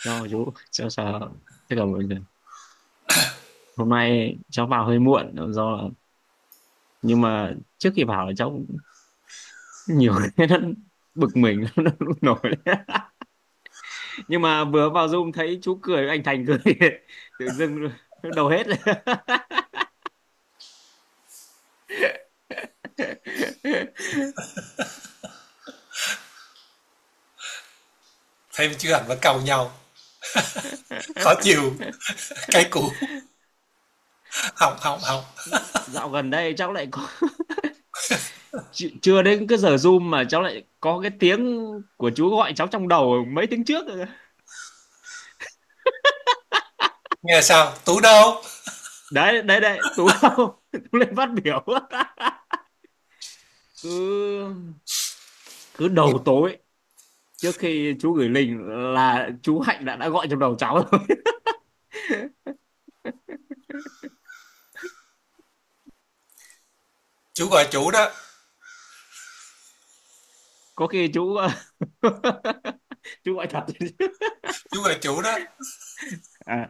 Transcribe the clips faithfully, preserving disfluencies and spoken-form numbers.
cho chú cho sợ. Thế còn bây giờ hôm nay cháu vào hơi muộn do là, nhưng mà trước khi vào là cháu cũng nhiều cái nó bực mình nó nổi lên. Nhưng mà vừa vào Zoom thấy chú cười anh Thành cười tự dưng nó đầu hết lên. Thấy chứ ảnh vẫn cầu nhau, khó chịu, cái cũ, hỏng hỏng hỏng. Dạo gần đây cháu lại có chưa chưa đến cái giờ Zoom mà cháu lại có cái tiếng của chú gọi cháu trong đầu mấy tiếng trước rồi. Nghe sao? Tú đâu? Đấy đấy đấy Tú đâu Tú lên phát biểu. cứ cứ đầu tối trước khi chú gửi link là chú Hạnh đã đã gọi trong đầu cháu rồi. Chú gọi chú đó, Có khi chú chú gọi thật. chú gọi chú đó. À,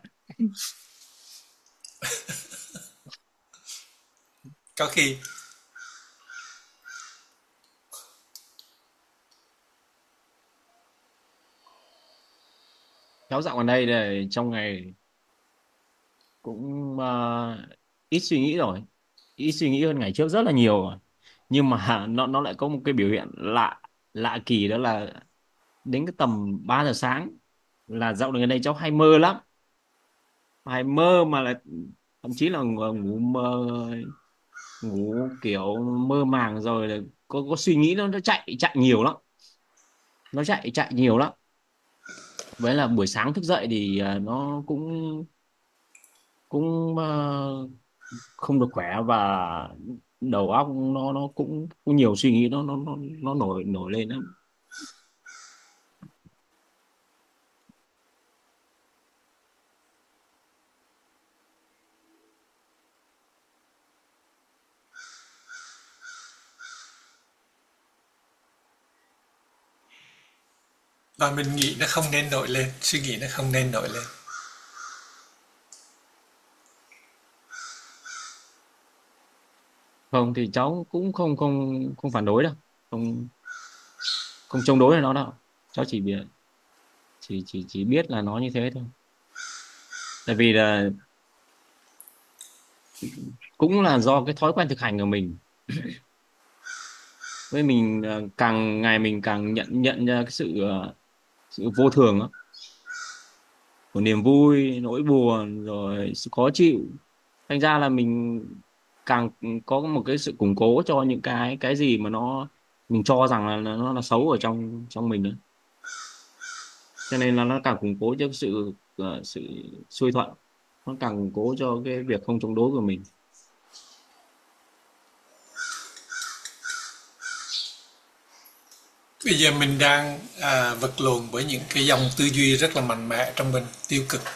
Có khi cháu dạo gần đây này trong ngày cũng ờ, ít suy nghĩ rồi, ít suy nghĩ hơn ngày trước rất là nhiều rồi. Nhưng mà nó nó lại có một cái biểu hiện lạ lạ kỳ, đó là đến cái tầm ba giờ sáng là dạo gần đây cháu hay mơ lắm, hay mơ mà là thậm chí là ngủ, ngủ mơ, ngủ kiểu mơ màng rồi là có có suy nghĩ, nó nó chạy chạy nhiều lắm, nó chạy chạy nhiều lắm. Với là buổi sáng thức dậy thì ờ, nó cũng cũng ờ, không được khỏe, và đầu óc nó nó cũng, cũng nhiều suy nghĩ, nó nó nó nó nổi nổi lên lắm. và mình nghĩ nó không nên nổi lên, suy nghĩ nó không nên nổi lên. Không thì cháu cũng không không không phản đối đâu, không không chống đối là nó đâu. Cháu chỉ biết chỉ chỉ chỉ biết là nó như thế thôi. Tại vì là cũng là do cái thói quen thực hành của mình, với mình ờ, càng ngày mình càng nhận nhận ra cái sự ờ, sự vô thường đó, của niềm vui, nỗi buồn, rồi sự khó chịu. Thành ra là mình càng có một cái sự củng cố cho những cái cái gì mà nó mình cho rằng là nó là xấu ở trong trong mình nữa. Cho nên là nó càng củng cố cho cái sự ờ, sự xuôi thuận, nó càng củng cố cho cái việc không chống đối của mình. Bây giờ mình đang à, vật lộn với những cái dòng tư duy rất là mạnh mẽ trong mình, tiêu cực.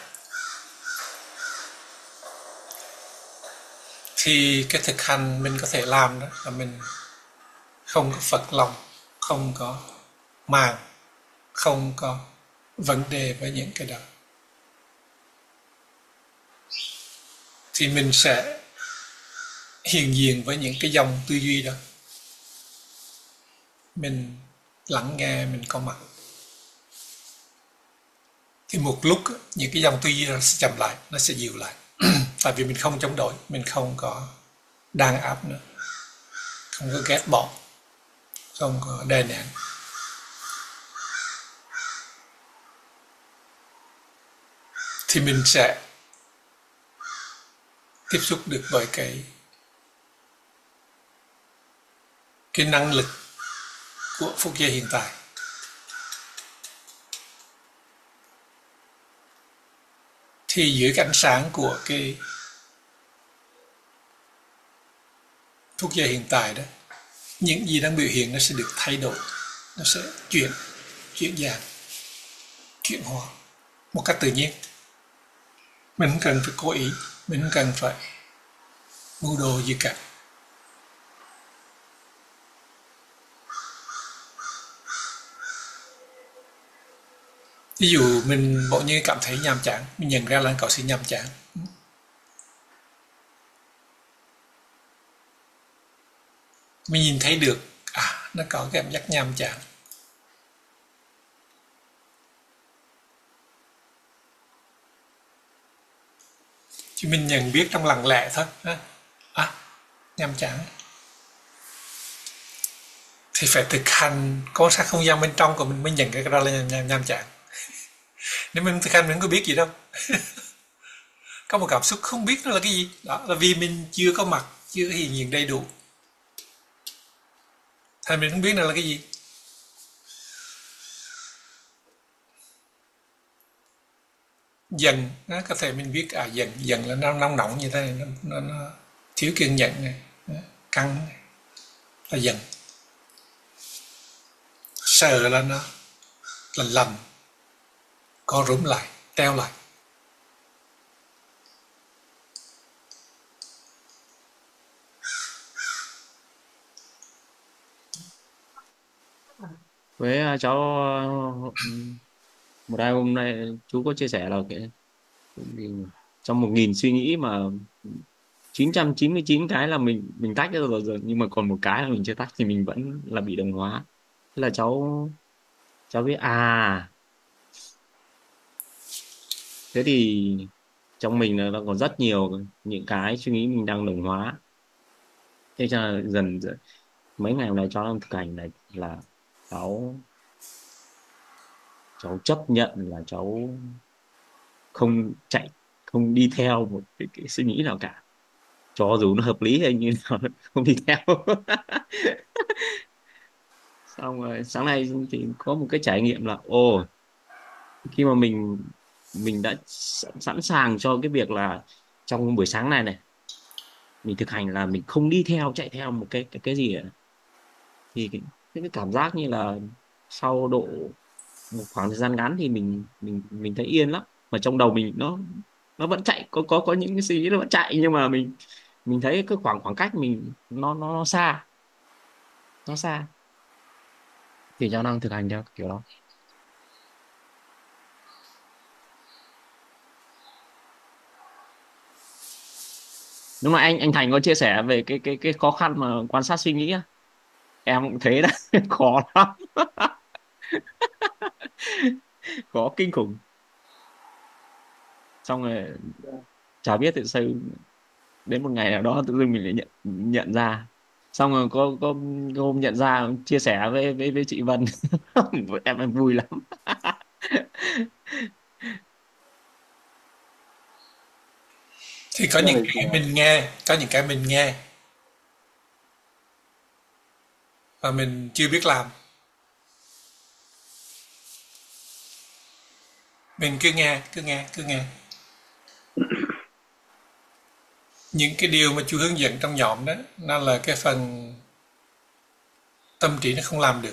Thì cái thực hành mình có thể làm đó là mình không có phật lòng, không có màng, không có vấn đề với những cái đó. Thì mình sẽ hiện diện với những cái dòng tư duy đó. Mình lắng nghe, mình có mặt. Thì một lúc những cái dòng tư duy đó sẽ chậm lại, nó sẽ dịu lại. Tại vì mình không chống đối, mình không có đàn áp nữa, không có ghét bỏ, không có đè nén. Thì mình sẽ tiếp xúc được với cái cái năng lực của phút giây hiện tại. Thì dưới cái ánh sáng của cái phút giây hiện tại đó, những gì đang biểu hiện nó sẽ được thay đổi, nó sẽ chuyển chuyển dạng, chuyển hóa một cách tự nhiên. Mình không cần phải cố ý, mình không cần phải mưu đồ gì cả. Ví dụ mình bỗng nhiên cảm thấy nhàm chán, mình nhận ra là có sự nhàm chán. Mình nhìn thấy được, à, nó có cảm giác nhàm chán. Chứ mình nhận biết trong lặng lẽ thôi. À, à nhàm chán. Thì phải thực hành quan sát không gian bên trong của mình mới nhận cái đó là nhàm, nhàm, nhàm chán. Nếu mình thực hành mình không có biết gì đâu. Có một cảm xúc không biết nó là cái gì. Đó là vì mình chưa có mặt, chưa hiện diện đầy đủ. Thành mình không biết nó là cái gì. Giận, nó có thể mình biết à giận, giận là nó nóng nóng như thế này, nó, nó, nó thiếu kiên nhẫn này, căng này, là giận. Sợ là nó là lầm, co rúm lại, teo lại. Với à, cháu ờ, một hai hôm nay chú có chia sẻ là cái trong một nghìn suy nghĩ mà chín trăm chín mươi chín cái là mình mình tách được rồi, rồi nhưng mà còn một cái là mình chưa tách thì mình vẫn là bị đồng hóa. Thế là cháu cháu biết à, thế thì trong mình là nó còn rất nhiều những cái suy nghĩ mình đang đồng hóa. Thế cho nên dần dần mấy ngày hôm nay cháu đang thực hành này là cháu cháu chấp nhận là cháu không chạy, không đi theo một cái, cái suy nghĩ nào cả, cho dù nó hợp lý hay như nào không đi theo. Xong rồi sáng nay thì có một cái trải nghiệm là ồ, khi mà mình mình đã sẵn, sẵn sàng cho cái việc là trong buổi sáng này này mình thực hành là mình không đi theo chạy theo một cái cái cái gì cả, thì cái, cái cảm giác như là sau độ một khoảng thời gian ngắn thì mình mình mình thấy yên lắm, mà trong đầu mình nó nó vẫn chạy, có có có những cái suy nghĩ nó vẫn chạy, nhưng mà mình mình thấy cái khoảng khoảng cách mình nó nó, nó xa, nó xa, thì cháu đang thực hành theo kiểu đó. Đúng là anh anh Thành có chia sẻ về cái cái cái khó khăn mà quan sát suy nghĩ á, em cũng thấy đấy. Khó lắm. Khó kinh khủng. Xong rồi chả biết tự sao đến một ngày nào đó tự dưng mình lại nhận nhận ra. Xong rồi có có có hôm nhận ra chia sẻ với với với chị Vân. em em vui lắm. Thì có những rồi cái mình nghe, có những cái mình nghe và mình chưa biết làm. Mình cứ nghe, cứ nghe, cứ nghe. Những cái điều mà chú hướng dẫn trong nhóm đó, nó là cái phần tâm trí nó không làm được.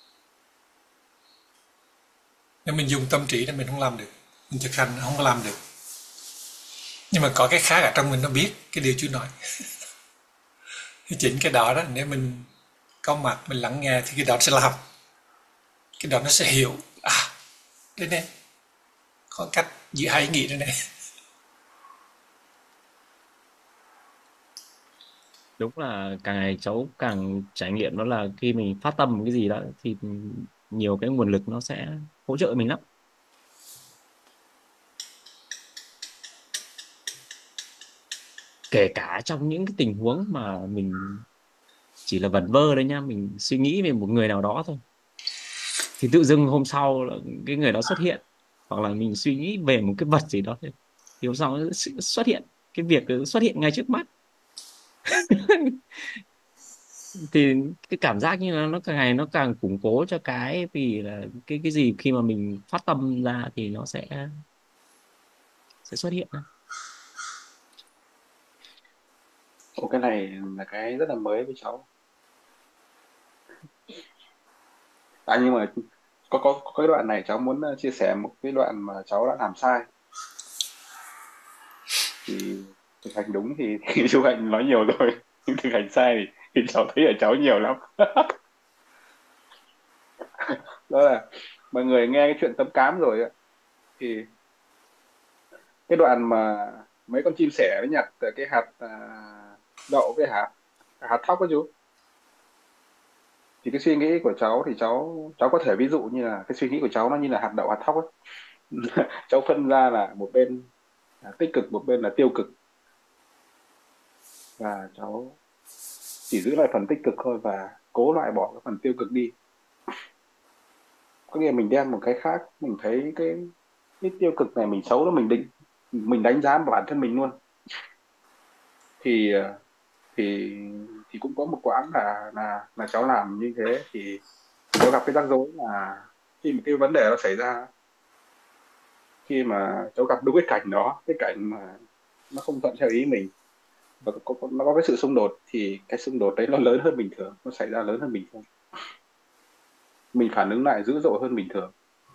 Nếu mình dùng tâm trí thì mình không làm được. Mình thực hành nó không có làm được. Nhưng mà có cái khác ở trong mình nó biết cái điều chú nói. Thì chính cái đó đó, nếu mình có mặt, mình lắng nghe thì cái đó sẽ làm. Cái đó nó sẽ hiểu. À, đây này, có cách giữ hai ý nghĩ đây này. Đúng là càng ngày cháu càng trải nghiệm đó là khi mình phát tâm một cái gì đó thì nhiều cái nguồn lực nó sẽ hỗ trợ mình lắm, kể cả trong những cái tình huống mà mình chỉ là vẩn vơ đấy nhá, mình suy nghĩ về một người nào đó thôi thì tự dưng hôm sau là cái người đó xuất hiện, hoặc là mình suy nghĩ về một cái vật gì đó thì thì hôm sau nó sẽ xuất hiện, cái việc nó xuất hiện ngay trước mắt. Thì cái cảm giác như là nó càng ngày nó càng củng cố cho cái, vì là cái cái gì khi mà mình phát tâm ra thì nó sẽ sẽ xuất hiện. Ồ, cái này là cái rất là mới với cháu. À, nhưng mà có có có cái đoạn này cháu muốn ờ, chia sẻ một cái đoạn mà cháu đã làm sai. Thì thực hành đúng thì, thì chú Hạnh nói nhiều rồi, nhưng thực hành sai thì, thì cháu thấy ở cháu nhiều lắm. Đó là mọi người nghe cái chuyện tấm cám rồi ạ, Thì cái đoạn mà mấy con chim sẻ nó nhặt cái hạt à, đậu với hạt hạt thóc đó chú, thì cái suy nghĩ của cháu thì cháu cháu có thể ví dụ như là cái suy nghĩ của cháu nó như là hạt đậu hạt thóc ấy. Cháu phân ra là một bên là tích cực, một bên là tiêu cực, và cháu chỉ giữ lại phần tích cực thôi và cố loại bỏ cái phần tiêu cực đi. Có nghĩa là mình đem một cái khác, mình thấy cái cái tiêu cực này mình xấu, nó mình định mình đánh giá bản thân mình luôn. Thì ờ, thì thì cũng có một quãng là là là cháu làm như thế, thì cháu gặp cái rắc rối là khi mà cái vấn đề nó xảy ra, khi mà cháu gặp đúng cái cảnh đó, cái cảnh mà nó không thuận theo ý mình, và có, có, nó có cái sự xung đột, thì cái xung đột đấy nó lớn hơn bình thường, nó xảy ra lớn hơn bình thường, mình phản ứng lại dữ dội hơn bình thường.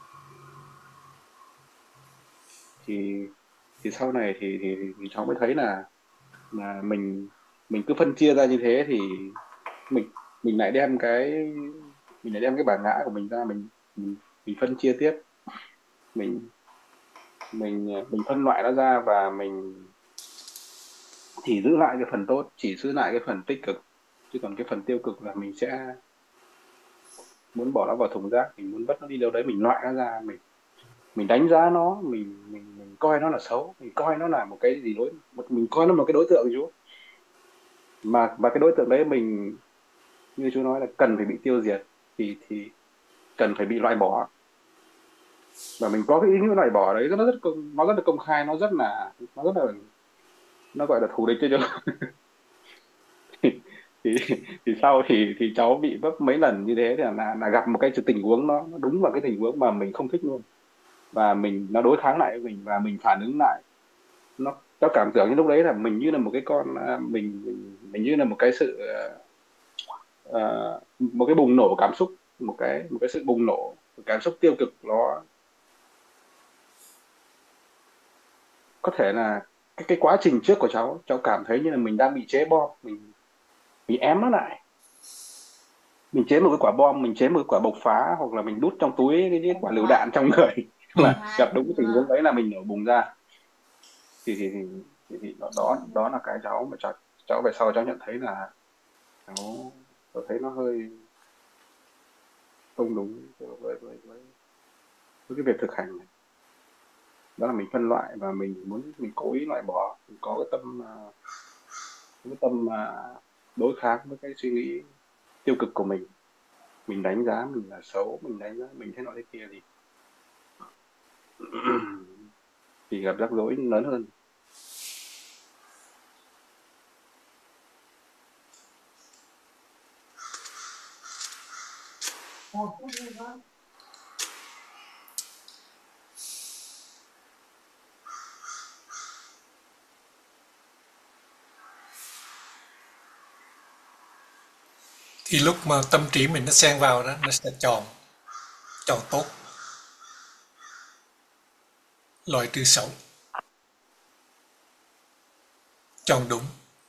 Thì thì sau này thì thì, thì cháu mới thấy là là mình mình cứ phân chia ra như thế, thì mình mình lại đem cái mình lại đem cái bản ngã của mình ra, mình mình, mình phân chia tiếp, mình mình mình phân loại nó ra, và mình chỉ giữ lại cái phần tốt, chỉ giữ lại cái phần tích cực, chứ còn cái phần tiêu cực là mình sẽ muốn bỏ nó vào thùng rác, mình muốn vứt nó đi đâu đấy, mình loại nó ra, mình mình đánh giá nó, mình mình mình coi nó là xấu, mình coi nó là một cái gì đối một mình coi nó một cái đối tượng chú, mà và cái đối tượng đấy mình, như chú nói là cần phải bị tiêu diệt, thì thì cần phải bị loại bỏ. Và mình có cái ý nghĩa loại bỏ đấy, nó rất công nó rất là công khai, nó rất là nó rất là nó gọi là thù địch cho chú. thì thì thì sau thì thì cháu bị vấp mấy lần như thế, thì là là gặp một cái tình huống, nó nó đúng vào cái tình huống mà mình không thích luôn, và mình nó đối kháng lại với mình, và mình phản ứng lại. Nó cháu cảm tưởng như lúc đấy là mình như là một cái con à, mình mình, mình như là một cái sự ờ, một cái bùng nổ cảm xúc, một cái một cái sự bùng nổ một cảm xúc tiêu cực. Nó có thể là cái cái quá trình trước của cháu cháu cảm thấy như là mình đang bị chế bom, mình mình ém nó lại, mình chế một cái quả bom, mình chế một cái quả bộc phá, hoặc là mình đút trong túi cái, cái quả lựu đạn trong người. Ừ. Là gặp đúng cái tình huống đấy là mình nổ bùng ra. Thì thì thì, thì, thì đó, đó đó là cái cháu mà cháu cháu về sau cháu nhận thấy là cháu cháu thấy nó hơi không đúng với với với, với cái việc thực hành này. Đó là mình phân loại, và mình muốn mình cố ý loại bỏ, mình có cái tâm à, cái tâm mà đối kháng với cái suy nghĩ tiêu cực của mình mình đánh giá mình là xấu, mình đánh giá mình thế nọ thế kia, thì thì gặp rắc rối lớn hơn. Thì lúc mà tâm trí mình nó xen vào đó, nó sẽ chọn chọn tốt, loại trừ xấu, chọn đúng,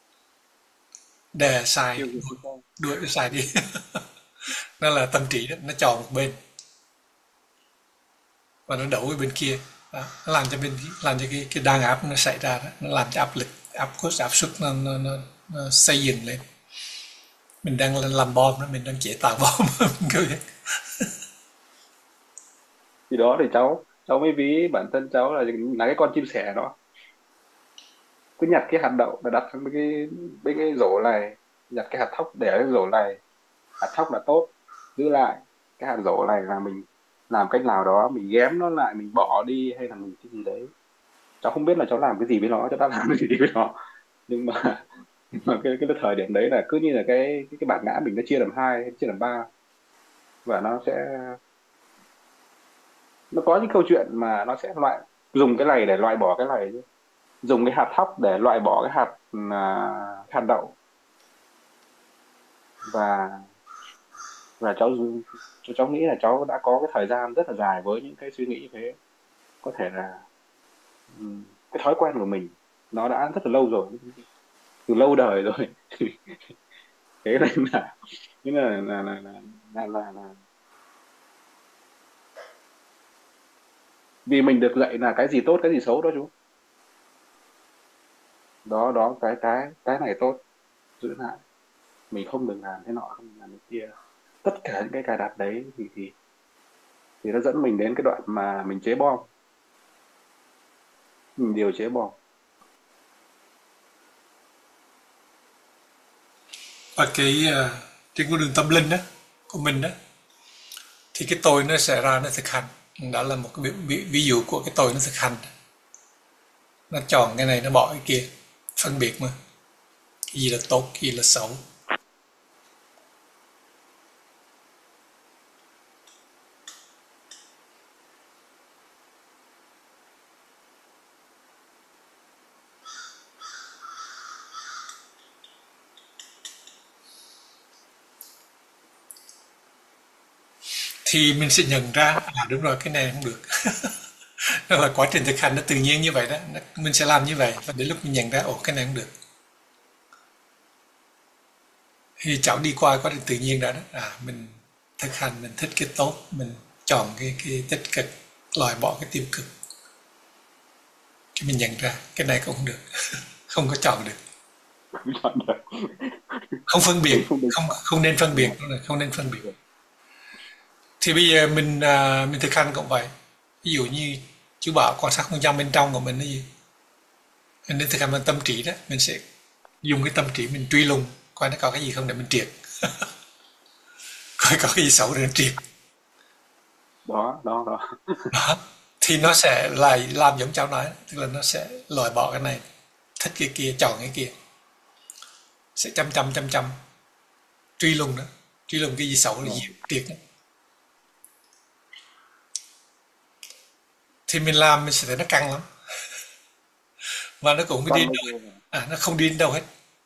đè sai, Tiêu diệt cái tôi. đuổi sai đi. Nó là tâm trí đó, nó chọn một bên và nó đấu với bên kia. Đó, nó làm cho bên làm cho cái cái đàn áp nó xảy ra đó, nó làm cho áp lực, áp suất áp suất nó, nó, nó, nó xây dựng lên. Mình đang làm bom đó, mình đang chế tạo bom. Kiểu vậy. Thì đó thì cháu cháu mới ví bản thân cháu là là cái con chim sẻ đó, cứ nhặt cái hạt đậu và đặt trong cái cái cái rổ này, nhặt cái hạt thóc để ở cái rổ này. Hạt thóc là tốt, giữ lại. Cái hạt rổ này là mình làm cách nào đó mình ghém nó lại, mình bỏ đi, hay là mình cái gì đấy. Cháu không biết là cháu làm cái gì với nó, cháu đã làm cái gì với nó, nhưng mà, nhưng mà cái cái thời điểm đấy là cứ như là cái cái, cái bản ngã mình nó chia làm hai hay chia làm ba, và nó sẽ nó có những câu chuyện mà nó sẽ loại dùng cái này để loại bỏ cái này, dùng cái hạt thóc để loại bỏ cái hạt à, hạt đậu. Và và cháu cháu cháu nghĩ là cháu đã có cái thời gian rất là dài với những cái suy nghĩ như thế. Có thể là ừm, cái thói quen của mình nó đã rất là lâu rồi, từ lâu đời rồi. Thế nên là thế nên là là là là, là, là, là vì mình được dạy là cái gì tốt cái gì xấu đó chú. Đó đó, cái cái cái này tốt, giữ lại, mình không được làm thế nọ, không được làm thế kia. Tất cả những cái cài đặt đấy thì thì thì nó dẫn mình đến cái đoạn mà mình chế bom, mình điều chế bom. Và cái uh, trên con đường tâm linh đó của mình đó, thì cái tôi nó sẽ ra, nó thực hành. Đó là một cái ví, ví, ví dụ của cái tôi nó thực hành. Nó chọn cái này, nó bỏ cái kia, phân biệt mà. Cái gì là tốt, cái gì là xấu. Thì mình sẽ nhận ra, à đúng rồi, cái này không được. Đó là quá trình thực hành nó tự nhiên như vậy đó. Mình sẽ làm như vậy, và đến lúc mình nhận ra, ồ cái này không được. Thì cháu đi qua quá trình tự nhiên đó, đó. À, mình thực hành, mình thích cái tốt, mình chọn cái, cái tích cực, loại bỏ cái tiêu cực. Cái mình nhận ra, cái này cũng không được. Không có chọn được. Không chọn được. Không phân biệt, Mình không được không chọn. không nên phân Đúng biệt, rồi. không nên phân biệt. Thì bây giờ mình à, mình thực hành cũng vậy. Ví dụ như chú bảo quan sát không gian bên trong của mình là gì? Mình nên thực hành bằng tâm trí đó, mình sẽ dùng cái tâm trí mình truy lùng coi nó có cái gì không để mình triệt. Coi có cái gì xấu để mình triệt. Đó đó đó. Đó. Thì nó sẽ lại làm giống cháu nói, tức là nó sẽ loại bỏ cái này, thích cái kia, chọn cái kia. Sẽ chăm chăm chăm chăm truy lùng đó, truy lùng cái gì xấu là Rồi. gì triệt đó. Thì mình làm mình sẽ thấy nó căng lắm. Và nó cũng không đi Căng đến bây đâu hết. giờ. À, nó không đi đến đâu hết.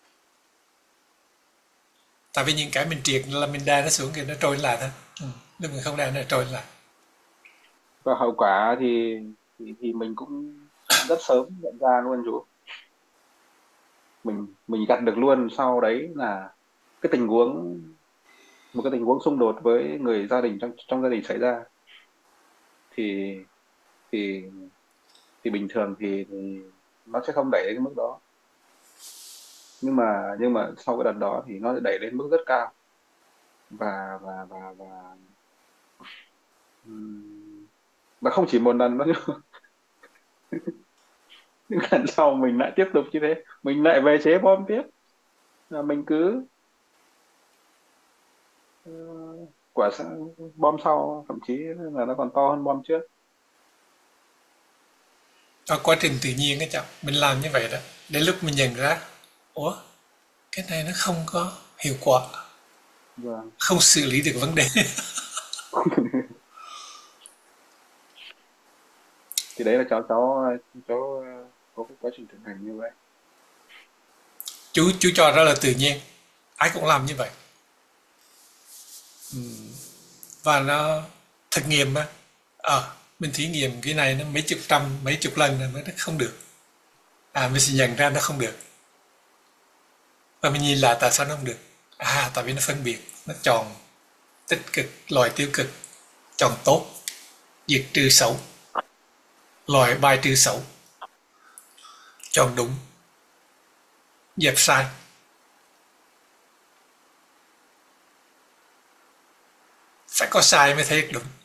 Tại vì những cái mình triệt là mình đa nó xuống thì nó trôi lại thôi. Ừ. Nếu mình không đa nó trôi lại. Và hậu quả thì thì thì mình cũng rất sớm nhận ra luôn chú. Mình mình gặt được luôn sau đấy là cái tình huống, một cái tình huống xung đột với người gia đình, trong trong gia đình xảy ra, thì thì thì bình thường thì, thì nó sẽ không đẩy đến cái mức đó, nhưng mà nhưng mà sau cái đợt đó thì nó đẩy lên mức rất cao. Và và và và ừm, và không chỉ một lần nữa. Những lần sau mình lại tiếp tục như thế, mình lại về chế bom tiếp, là mình cứ ờ, quả sa- bom sau thậm chí là nó còn to hơn bom trước. Ở quá trình tự nhiên cái chậm mình làm như vậy đó. Đến lúc mình nhận ra, ủa, cái này nó không có hiệu quả, Vâng. không xử lý được vấn đề. Thì đấy là cháu cháu cháu ờ, có cái quá trình thực hành như vậy. chú chú cho ra là tự nhiên, ai cũng làm như vậy. Và nó thực nghiệm mà. Ờ, mình thí nghiệm cái này nó mấy chục trăm, mấy chục lần rồi mới nó không được. À, mình sẽ nhận ra nó không được. Và mình nhìn lại tại sao nó không được. À, tại vì nó phân biệt, nó chọn tích cực, loại tiêu cực, chọn tốt, diệt trừ xấu, loại bài trừ xấu, chọn đúng, dẹp sai. Phải có sai mới thấy được đúng.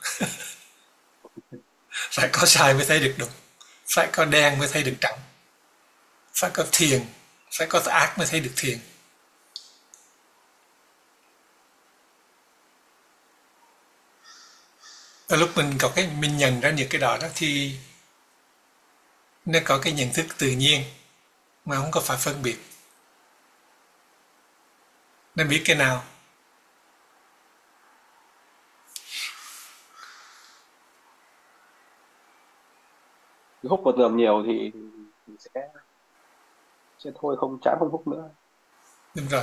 Phải có sai mới thấy được đúng. Phải có đen mới thấy được trắng. Phải có thiền, phải có ác mới thấy được thiền. Và lúc mình có cái mình nhận ra những cái đó đó thì nó có cái nhận thức tự nhiên mà không có phải phân biệt. Nó biết cái nào. Cứ hút vào tường nhiều thì, thì sẽ sẽ thôi, không, chán không hút nữa. Đúng rồi.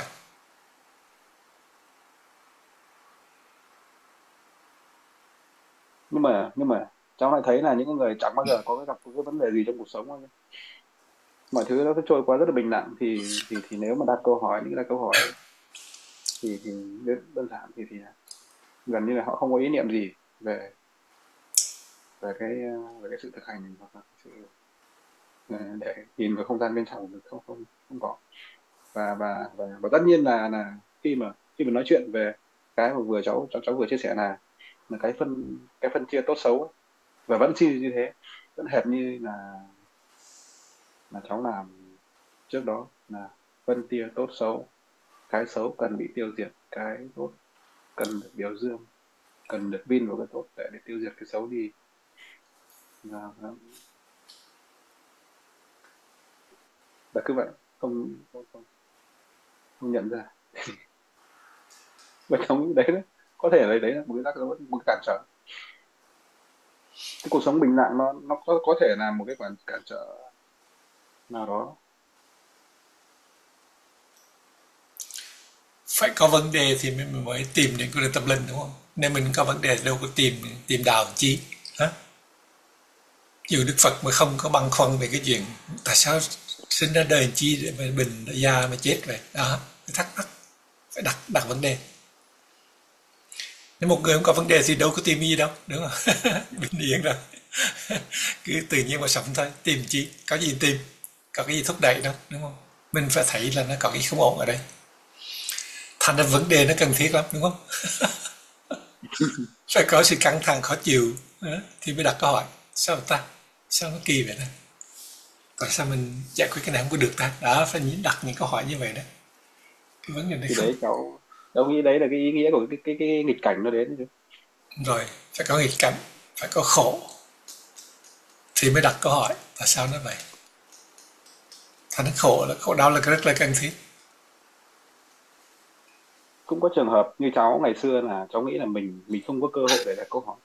Nhưng mà nhưng mà cháu lại thấy là những người chẳng bao giờ có cái gặp cái vấn đề gì trong cuộc sống ấy. Mọi thứ nó cứ trôi qua rất là bình lặng, thì thì thì nếu mà đặt câu hỏi, những đặt câu hỏi ấy, thì thì đơn đơn giản thì thì gần như là họ không có ý niệm gì về về cái ờ, về cái sự thực hành hoặc là sự ờ, để nhìn vào không gian bên trong của mình không không không có. Và và và, và tất nhiên là là khi mà khi mà nói chuyện về cái mà vừa cháu cháu cháu vừa chia sẻ là là cái phân cái phân chia tốt xấu ấy, và vẫn chi như thế, vẫn hệt như là là cháu làm trước đó, là phân chia tốt xấu, cái xấu cần bị tiêu diệt, cái tốt cần được biểu dương, cần được vin vào cái tốt để để tiêu diệt cái xấu đi. Và, và, và cứ vậy, không không không, không nhận ra. Và trong đấy đấy có thể là đấy là một cái rắc rối, một cái cản trở. Cái cuộc sống bình lặng nó nó có có thể là một cái cản cản trở nào đó. Phải có vấn đề thì mình mới tìm đến con đường tâm linh, đúng không? Nên mình có vấn đề đâu có tìm tìm đạo làm chi, hả? Dù Đức Phật mà không có băn khoăn về cái chuyện tại sao sinh ra đời chi để mà mình đã già mà chết vậy đó, phải thắc mắc, phải đặt đặt vấn đề. Nếu một người không có vấn đề thì đâu có tìm gì đâu, đúng không? Bình yên rồi. Cứ tự nhiên mà sống thôi, tìm chi, có gì tìm, có cái gì thúc đẩy đâu, đúng không? Mình phải thấy là nó có cái không ổn ở đây. Thành ra vấn đề nó cần thiết lắm, đúng không? Phải có sự căng thẳng khó chịu thì mới đặt câu hỏi, sao ta, sao nó kỳ vậy đó, tại sao mình giải quyết cái này không có được ta, đó phải đặt những câu hỏi như vậy đó. Cái vấn đề này Thì không. đấy cháu cháu nghĩ đấy là cái ý nghĩa của cái cái cái nghịch cảnh nó đến chứ. Rồi phải có nghịch cảnh, phải có khổ thì mới đặt câu hỏi tại sao nó vậy. Thành khổ là khổ đau là rất là cần thiết. Cũng có trường hợp như cháu ngày xưa là cháu nghĩ là mình mình không có cơ hội để đặt câu hỏi.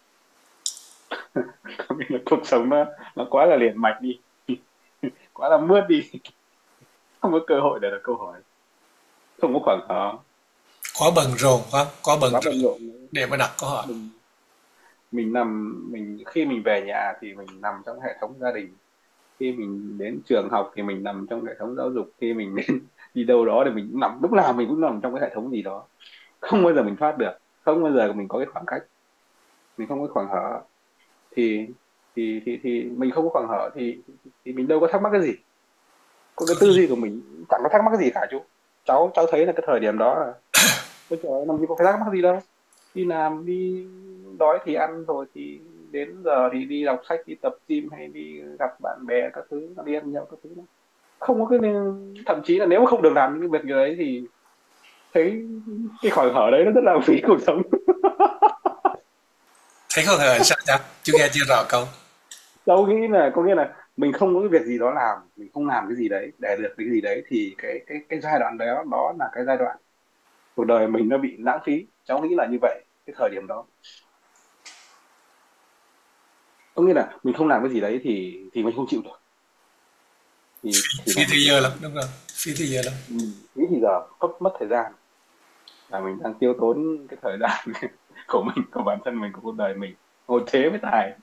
Có nghĩa là cuộc sống nó nó quá là liền mạch đi, quá là mướt đi, không có cơ hội để đặt câu hỏi, không có khoảng hở. Quá bận rộn, quá quá bận Quá rộn bận rộn. để mà đặt câu hỏi. mình mình nằm mình khi mình về nhà thì mình nằm trong hệ thống gia đình, khi mình đến trường học thì mình nằm trong hệ thống giáo dục, khi mình đến đi đâu đó thì mình cũng nằm, lúc nào mình cũng nằm trong cái hệ thống gì đó, không bao giờ mình thoát được, không bao giờ mình có cái khoảng cách, mình không có khoảng hở. Thì thì thì thì mình không có khoảng hở thì thì mình đâu có thắc mắc cái gì, có cái Có tư gì duy của mình chẳng có thắc mắc cái gì cả chú. Cháu cháu thấy là cái thời điểm đó là ôi trời ơi, làm gì có phải thắc mắc gì đâu, đi làm đi, đói thì ăn, rồi thì đến giờ thì đi đọc sách, đi tập gym hay đi gặp bạn bè các thứ, đi ăn nhậu các thứ, không có cái, thậm chí là nếu mà không được làm những cái việc như đấy thì thấy cái khoảng hở đấy nó rất là phí cuộc sống. thấy không hề sao chắc chưa nghe chưa rõ câu. Cháu nghĩ là có nghĩa là mình không có cái việc gì đó làm, mình không làm cái gì đấy để được cái gì đấy thì cái cái cái giai đoạn đó đó là cái giai đoạn cuộc đời mình nó bị lãng phí. Cháu nghĩ là như vậy cái thời điểm đó. Có nghĩa là mình không làm cái gì đấy thì thì mình không chịu được, thì thì Phí là thời mình giờ lắm, đúng rồi, phí thời giờ lắm. ừ, nghĩ thì giờ mất mất thời gian, là mình đang tiêu tốn cái thời gian của mình, của bản thân mình, của cuộc đời mình ngồi thế mới tài.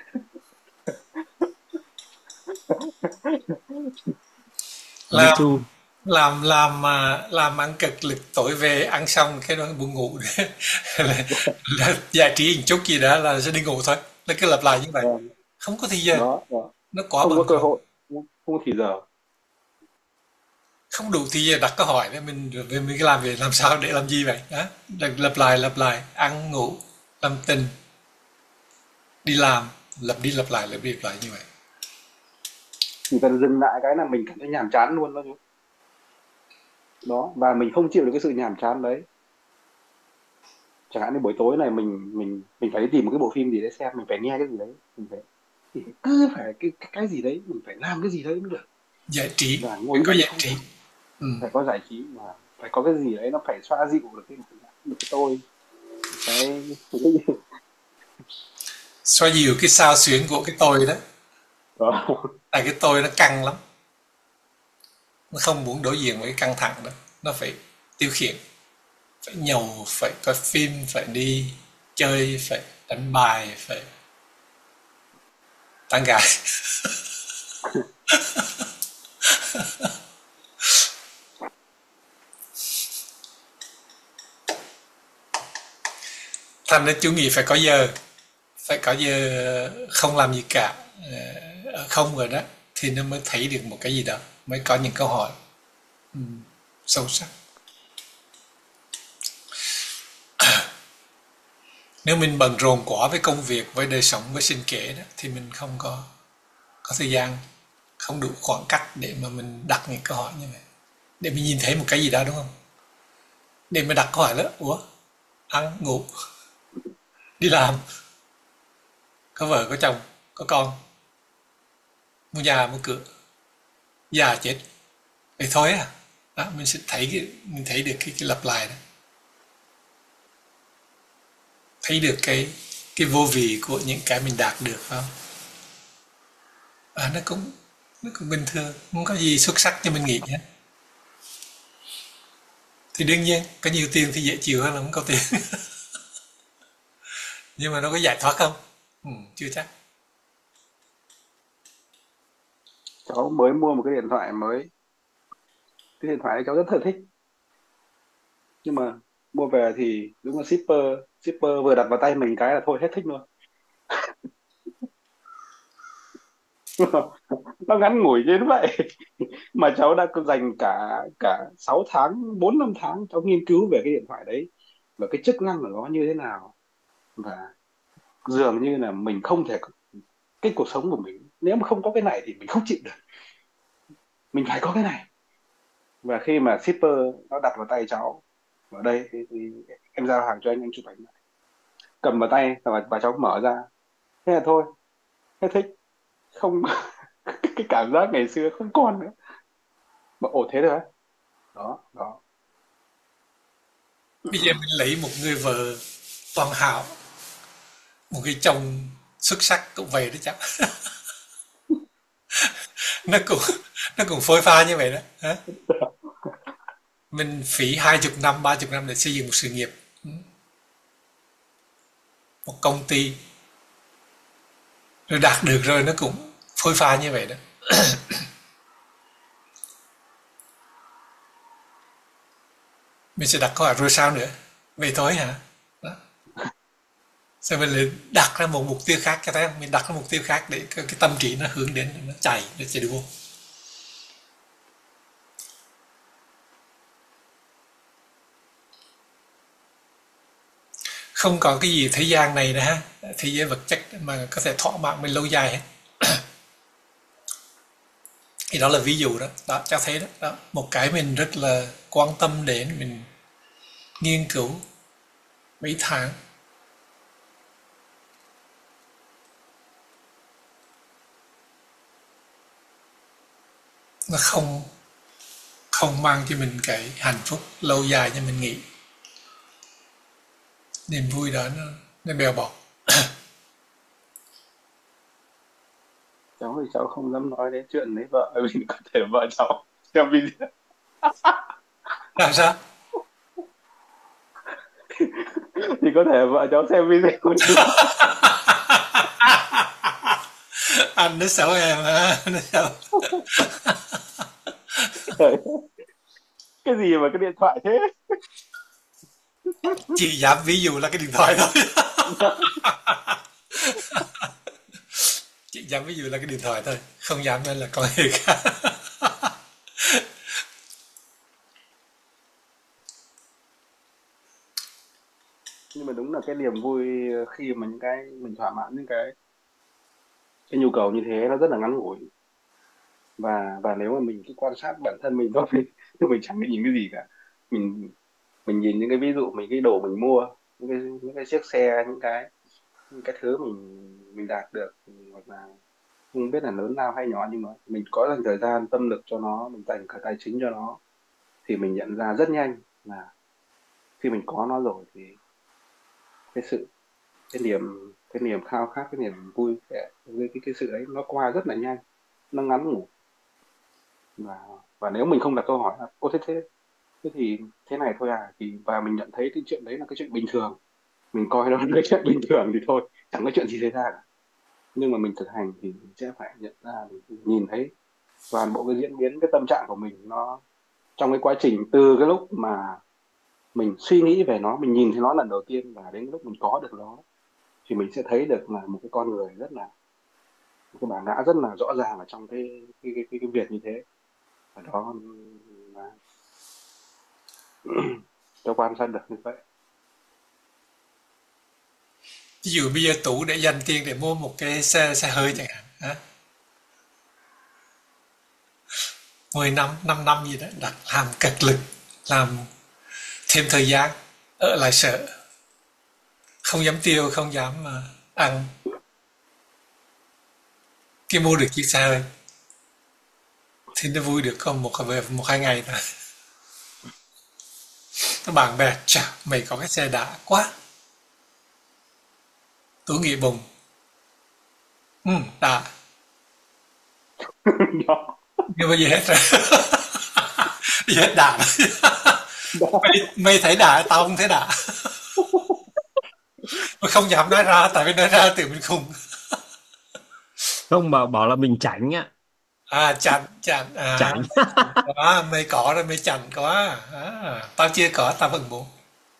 Me làm too. làm làm mà làm ăn cực lực tối về ăn xong cái đó buồn ngủ là, là giải trí một chút gì đó là sẽ đi ngủ thôi, nó cứ lặp lại như vậy, Vâng, không có thời giờ, đó, đó, nó quá không bận có cơ rộn, hội, không, không có thì giờ. không đủ thời giờ đặt câu hỏi để mình về mình làm việc làm sao để làm gì vậy đó, lặp lại lặp lại ăn ngủ làm tình đi làm, lặp đi lặp lại lặp đi lặp lại như vậy. Chỉ cần dừng lại cái là mình cảm thấy nhàm chán luôn đó chú. Đó, và mình không chịu được cái sự nhàm chán đấy. Chẳng hạn như buổi tối này mình mình mình phải đi tìm một cái bộ phim gì đấy xem, mình phải nghe cái gì đấy, mình phải thì cứ phải cái, cái cái gì đấy, mình phải làm cái gì đấy mới được. Giải trí, Và phải ngồi có yên giải không trí. được, Ừ. phải có giải trí, mà phải có cái gì đấy nó phải xoa dịu được cái được cái tôi, cái cái gì Xoa dịu cái sao xuyến của cái tôi đó, đó. tại cái tôi nó căng lắm, nó không muốn đối diện với cái căng thẳng đó, nó phải tiêu khiển, phải nhậu, phải coi phim, phải đi chơi, phải đánh bài, phải tán gái. Thành ra chú nghĩ phải có giờ, phải có giờ không làm gì cả, ở không rồi đó, thì nó mới thấy được một cái gì đó, mới có những câu hỏi sâu sắc. Nếu mình bận rộn quá với công việc, với đời sống, với sinh kế đó, thì mình không có có thời gian, không đủ khoảng cách để mà mình đặt những câu hỏi như vậy, để mình nhìn thấy một cái gì đó, đúng không? Để mà đặt câu hỏi đó, ủa, ăn, ngủ, đi làm, có vợ, có chồng, có con, mua nhà, mua cửa, già chết, vậy thôi à. Đó, mình sẽ thấy cái, mình thấy được cái, cái lặp lại đó, thấy được cái cái vô vị của những cái mình đạt được, phải không? À, nó cũng nó cũng bình thường, không có gì xuất sắc như mình nghĩ nhé. Thì đương nhiên, có nhiều tiền thì dễ chịu hơn là không có tiền. Nhưng mà nó có giải thoát không? Ừ, chưa chắc. Cháu mới mua một cái điện thoại mới, cái điện thoại này cháu rất là thích, nhưng mà mua về thì đúng là shipper shipper vừa đặt vào tay mình cái là thôi hết thích luôn. Nó ngắn ngủi như vậy mà cháu đã có dành cả cả sáu tháng bốn năm tháng cháu nghiên cứu về cái điện thoại đấy và cái chức năng của nó như thế nào, và dường như là mình không thể, cái cuộc sống của mình nếu mà không có cái này thì mình không chịu được, mình phải có cái này. Và khi mà shipper nó đặt vào tay cháu ở đây thì, thì em giao hàng cho anh anh chụp ảnh lại, cầm vào tay và, và cháu mở ra, thế là thôi, hết thích, không. Cái cảm giác ngày xưa không còn nữa, mà ồ thế rồi á. Đó đó. Bây giờ mình lấy một người vợ toàn hảo, một người chồng xuất sắc cũng vậy đó chắc. Nó cũng nó cũng phôi pha như vậy đó. Hả? Mình phí hai chục năm, ba chục năm để xây dựng một sự nghiệp, một công ty, rồi đạt được rồi nó cũng phôi pha như vậy đó. Mình sẽ đặt câu hỏi rồi sao nữa? Vậy thôi hả? Đó. Sao mình lại đặt ra một mục tiêu khác cho thấy không? Mình đặt ra mục tiêu khác để cái, cái tâm trí nó hướng đến, nó chạy, nó chạy đua. Không có cái gì thế gian này nữa ha, thế giới vật chất mà có thể thỏa mãn mình lâu dài hết. Thì đó là ví dụ đó, đó cho thấy đó, đó, một cái mình rất là quan tâm đến, mình nghiên cứu mấy tháng, nó không không mang cho mình cái hạnh phúc lâu dài như mình nghĩ. Niềm vui đó nó nó bèo bọt. Cháu thì cháu không dám nói đến chuyện lấy vợ vì có thể vợ cháu xem video. Làm sao? Thì có thể vợ cháu xem video nhưng mà Anh nó xấu em hả? Nó xấu. cái gì mà cái điện thoại thế. Chỉ dám ví dụ là cái điện thoại thôi. Chỉ dám ví dụ là cái điện thoại thôi, không dám nên là con hệ khác. Nhưng mà đúng là cái niềm vui khi mà những cái mình thỏa mãn những cái cái nhu cầu như thế nó rất là ngắn ngủi, và và nếu mà mình cứ quan sát bản thân mình thôi thì mình chẳng biết nhìn cái gì cả. Mình mình nhìn những cái ví dụ mình cái đồ mình mua, những cái những cái chiếc xe, những cái những cái thứ mình mình đạt được, hoặc là không biết là lớn lao hay nhỏ, nhưng mà mình có dành thời gian tâm lực cho nó, mình dành cả tài chính cho nó, thì mình nhận ra rất nhanh là khi mình có nó rồi thì cái sự cái niềm cái niềm khao khát, cái niềm vui vẻ cái cái, cái sự đấy nó qua rất là nhanh, nó ngắn ngủi. Và và nếu mình không đặt câu hỏi là ô thế thế thế thì thế này thôi à, thì và mình nhận thấy cái chuyện đấy là cái chuyện bình thường, mình coi nó là cái chuyện bình thường thì thôi, chẳng có chuyện gì xảy ra cả. Nhưng mà mình thực hành thì mình sẽ phải nhận ra, mình nhìn thấy toàn bộ cái diễn biến cái tâm trạng của mình nó trong cái quá trình từ cái lúc mà mình suy nghĩ về nó, mình nhìn thấy nó lần đầu tiên, và đến lúc mình có được nó, thì mình sẽ thấy được là một cái con người rất là, một cái bản ngã rất là rõ ràng ở trong cái cái cái, cái, cái việc như thế. Và đó là cho quan sát được như vậy. Ví dụ bây giờ Tú để dành tiền để mua một cái xe xe hơi chẳng hạn, hả? mười năm, 5 năm gì đó, đặt làm cật lực, làm thêm thời gian, ở lại sợ, không dám tiêu, không dám mà ăn, cái mua được chiếc xe hơi, thì nó vui được có một, một hai ngày thôi. Các bạn bè, chà, mày có cái xe đã quá. Tú nghĩ bụng, ừ, đã, Đó, nhưng mà gì hết rồi. Gì hết đã. đó. Mày, mày thấy đã, tao không thấy đã. Mà không dám nói ra, tại vì nói ra tự mình khùng. Không, bảo bảo là mình tránh á. À, chảnh, chảnh, à, Tránh. quá, mày có rồi, mày chảnh quá. À, tao chưa có, tao vẫn muốn.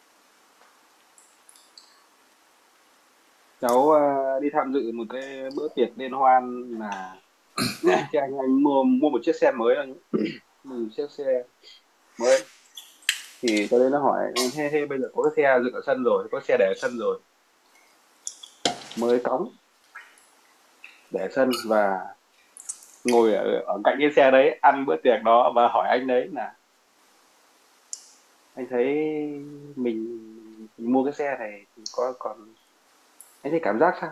Cháu ờ, đi tham dự một cái bữa tiệc liên hoan là cái anh anh mua mua một chiếc xe mới anh mua một chiếc xe mới, thì cho nên nó hỏi he he bây giờ có cái xe dựng ở sân rồi, có xe để ở sân rồi, mới cõng để ở sân và ngồi ở, ở cạnh cái xe đấy ăn bữa tiệc đó, và hỏi anh đấy là anh thấy mình, mình mua cái xe này thì có còn anh thấy cảm giác sao,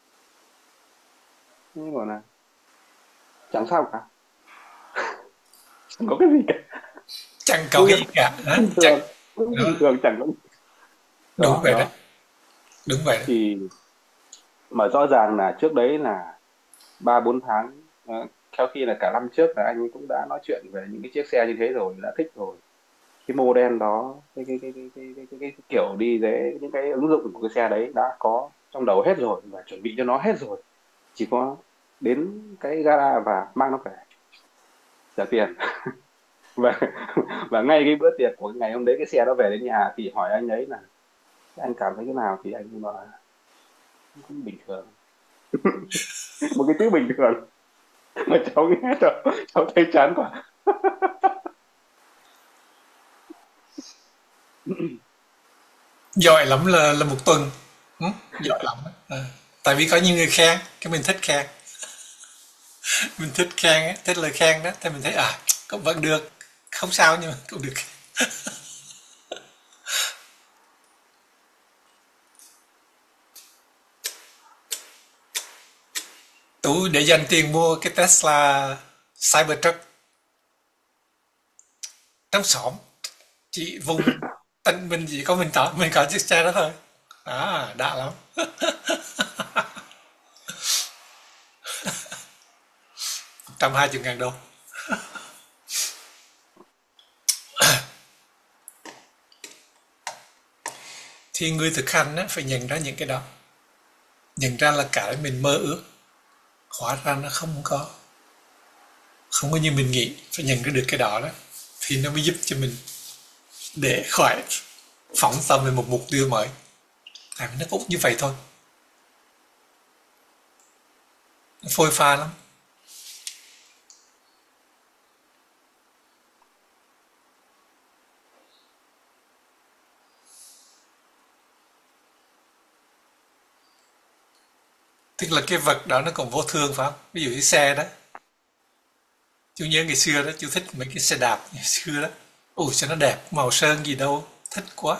nhưng mà là chẳng sao cả, chẳng có cái gì cả, Chẳng có cứ cái gì cả. Hả? bình Chẳng, thường, cứ đó, bình thường chẳng có. đúng Đó vậy đó, đó đúng vậy đó. thì mà rõ ràng là trước đấy là ba bốn tháng, ờ, theo khi là cả năm trước là anh ấy cũng đã nói chuyện về những cái chiếc xe như thế rồi, đã thích rồi, cái model đó, cái cái cái cái cái, cái, cái, cái kiểu đi dễ, những cái ứng dụng của cái xe đấy đã có trong đầu hết rồi và chuẩn bị cho nó hết rồi, chỉ có đến cái gara và mang nó về trả tiền. và và ngay cái bữa tiệc của ngày hôm đấy cái xe nó về đến nhà thì hỏi anh ấy là anh cảm thấy thế nào, thì anh nói là cũng bình thường. Một cái chữ bình thường mà cháu nghe cháu, cháu thấy chán quá. Giỏi lắm là là một tuần. Ừ? Giỏi lắm. À, tại vì có nhiều người khen, cái mình thích khen. Mình thích khen á, thích lời khen đó, thì mình thấy à, cũng vẫn được, không sao nhưng mà cũng được. Tú để dành tiền mua cái Tesla Cybertruck trong xóm, chỉ vùng tỉnh mình chỉ có mình có mình có chiếc xe đó thôi. À, đã lắm. một trăm hai mươi ngàn đô. Thì người thực hành á, phải nhận ra những cái đó. Nhận ra là cái mình mơ ước, hóa ra nó không có. Không có như mình nghĩ, phải nhận ra được cái đó đó. Thì nó mới giúp cho mình để khỏi phóng tâm về một mục tiêu mới. Tại vì nó cũng như vậy thôi. Nó phôi pha lắm. Tức là cái vật đó nó còn vô thường phải không? Ví dụ như xe đó. Chú nhớ ngày xưa đó, chú thích mấy cái xe đạp ngày xưa đó. Ôi sao nó đẹp, màu sơn gì đâu, thích quá.